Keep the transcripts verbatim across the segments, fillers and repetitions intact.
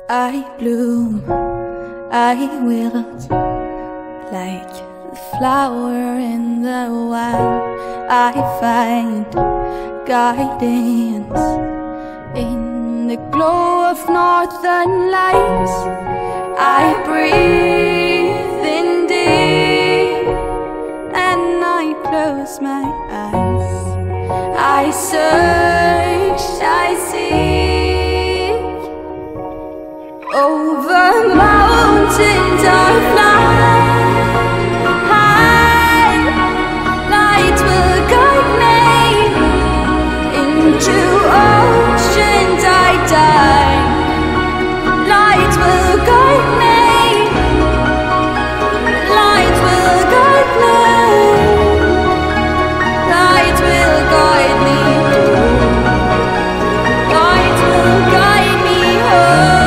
I bloom, I wilt, like the flower in the wild. I find guidance in the glow of northern lights. I breathe in deep and I close my eyes. I search, I seek over mountains of light. Light will guide me into oceans I dive. Light will guide me. Light will guide me. Light will guide me. Light will guide me home.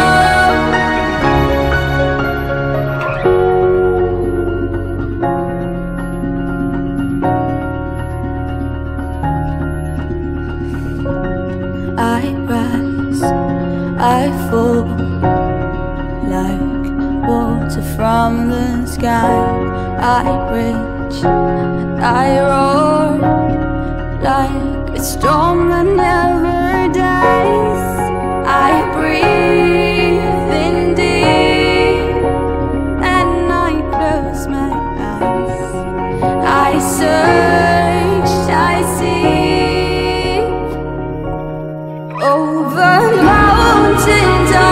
I rise, I fall like water from the sky. I rage, I roar like a storm that never dies. I breathe in deep and I close my eyes. I search, I seek over mountains